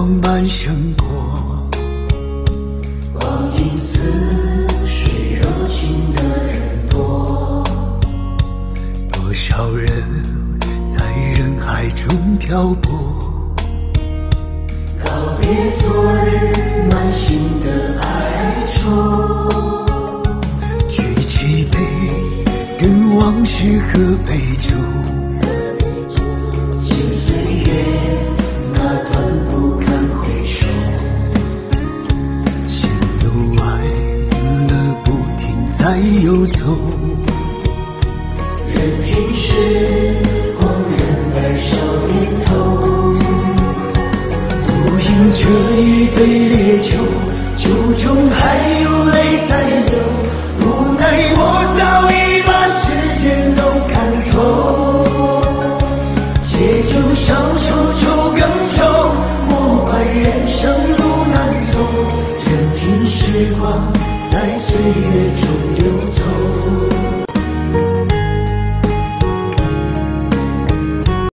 光般胜过。 光阴似水，热情的人多。 多少人在人海中漂泊， 告别昨日满心的哀愁。 举起杯，跟往事喝杯酒。 经岁月，那段不堪回首。 心路爱了不停再游走。 任凭时光荏苒少年头。 不饮这一杯烈酒，酒中还有泪在流。无奈我早已把世间都看透。借酒消愁愁更愁，莫怪人生路难走。任凭时光在岁月中流走。